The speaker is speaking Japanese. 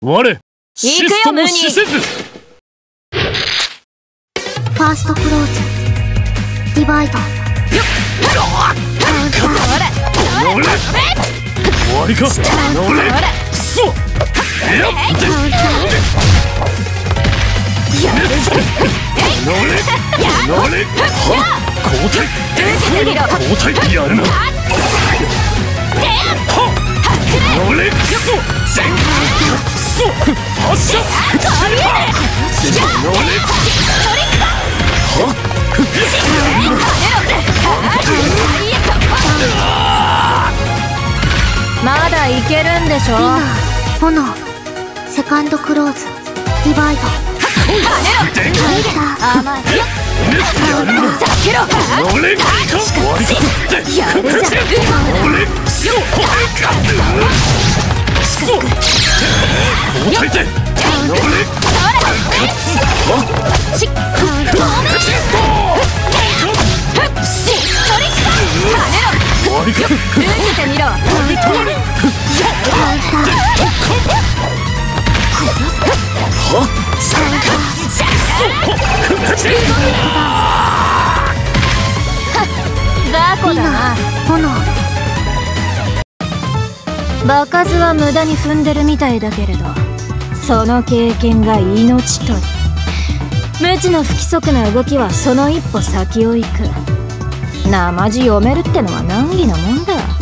我シストも死せず。 ファーストクローズディバイド。 乗れ。終わりか。乗れ。くそ。やっ。乗れ。は。交代やるな。乗れ。くそ。発射。乗れ。 まだいけるんでしょ。 炎セカンドクローズディバイド。 甘い。 乗れ。終わりか。 やるじゃん。 乗れ。交代で。乗れ。終わりか。 受けてみろ。雑魚だな。 炎場数は無駄に踏んでるみたいだけれど、その経験が命取り。無知の不規則な動きはその一歩先を行く。なまじ読めるってのは難儀なもんだ。